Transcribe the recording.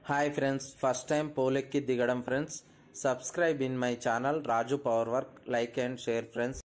Hi friends, first time polekki digadam friends. Subscribe in my channel Raju Power Work, like and share friends.